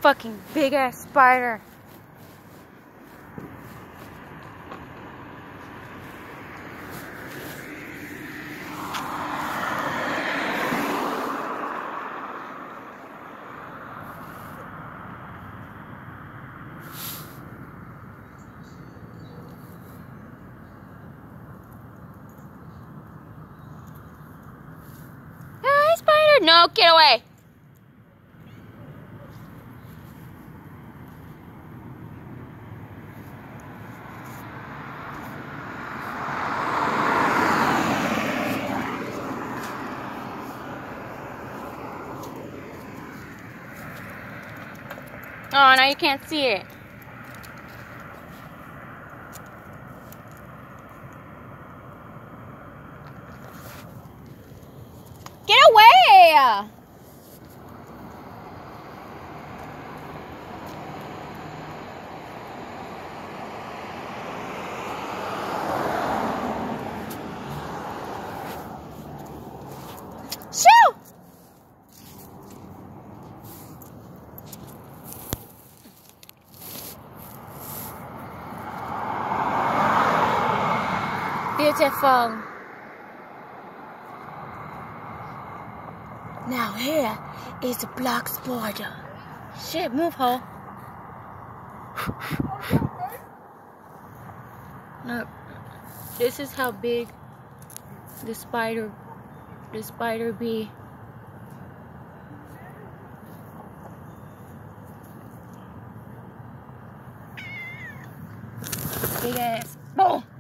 fucking big ass spider. Hi, spider. No, get away. Oh, now you can't see it. Get away! Shoo! Beautiful. Now here is the black spider. Shit, move, ho. Look, this is how big the spider be. Big ass. Boom.